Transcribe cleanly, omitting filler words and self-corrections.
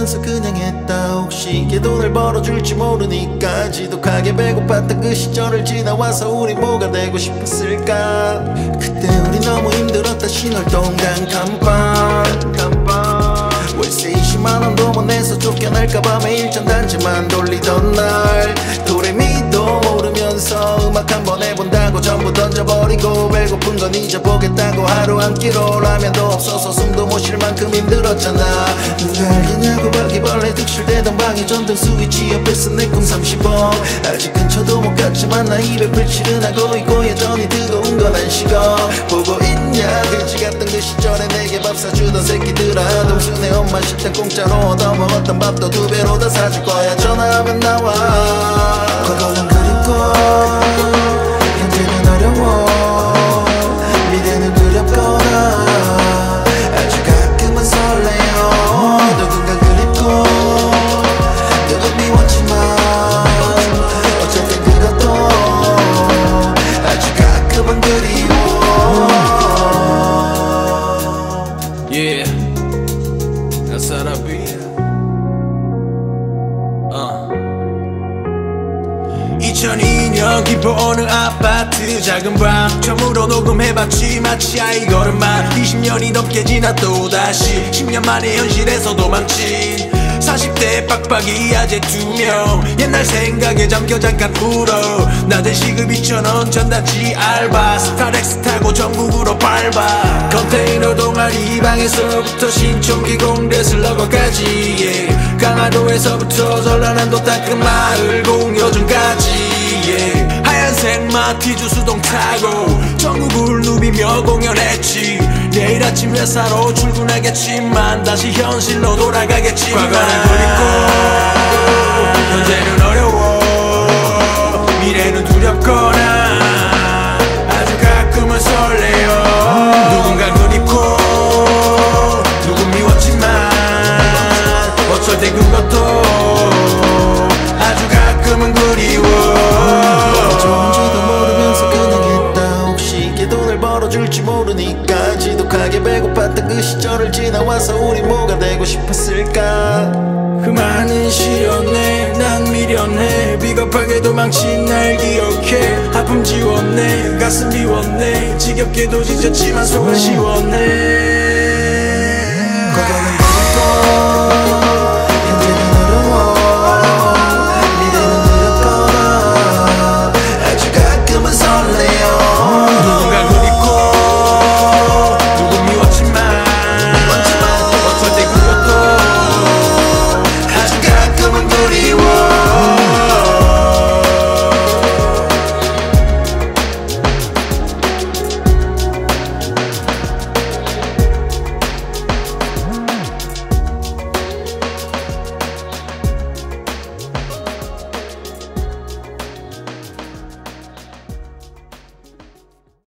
모르면서 그냥 했다. 혹시 이게 돈을 벌어줄지 모르니까 지독하게 배고팠던 그 시절을 지나와서 우리 뭐가 되고 싶었을까. 그때 우리 너무 힘들었다. 신월동 단칸방 월세 20만원도 못 내서 쫓겨날까봐 매일 전단지만 돌리던 날 도레미도 모르면서 음악 한번 해본다고 전부 던져버리고 배고픈 건 잊어보겠다고 하루 한 끼로 라면도 없어서 숨도 못 쉴 만큼 힘들었잖아. 누가 알겠냐고 바퀴벌레 득실대던 방에 전등 스위치 옆에서 내 꿈 30번 아직 근처도 못 갔지만 나 200불 하고 있고 여전히 뜨거운 건 안 식어. 보고 있냐 그지 같던 그 시절에 내게 밥 사주던 새끼들아. 동순의 엄마 식당 공짜로 얻어먹었던 밥도 2배로 다 사줄 거야. 전화하면 나와. 과거는 그립고 현재는 어려워. 미래는 두렵거나 아주 가끔은 설레요. 누군가 그립고 누군 미웠지만 어쩔 땐 그것도 아주 가끔은 그리워. Yeah, that's how I be. 2002년 기포오는 아파트 작은 방 처음으로 녹음해봤지 마치 아이 걸음만 20년이 넘게 지나 또다시 10년 만에 현실에서 도망친 40대 빡빡이 아재 2명 옛날 생각에 잠겨 잠깐 울어. 낮에 시급 2,000원 전단지 알바 스타렉스 타고 전국으로 밟아. 컨테이너 동아리 방에서부터 신촌기 공대 슬러거까지 yeah. 강화도에서부터 전라남도 따끔마을 공여전까지 yeah. 하얀색 마티즈 수동 타고 전국을 누비며 공연했지. 내일 아침 회사로 출근하겠지만 다시 현실로 돌아가겠지만 과거는 그립고 현재는 어려워. 미래는 두렵거나 아주 가끔은 설레요. 누군가 그립고 누군 미웠지만 어쩔 땐 그것도 아주 가끔은 그리워. 좋은지도 모르면서 그냥 했다. 혹시 이게 돈을 벌어줄지 모르니까 지독하게 배고팠던 그 시절을 지나와서 우리 뭐가 되고 싶었을까. 그 많은 시련에 난 미련해. 비겁하게 도망친 날 기억해. 아픔 지웠네 가슴 비웠네. 지겹게도 지쳤지만 속은 시원해. 과거는 그립고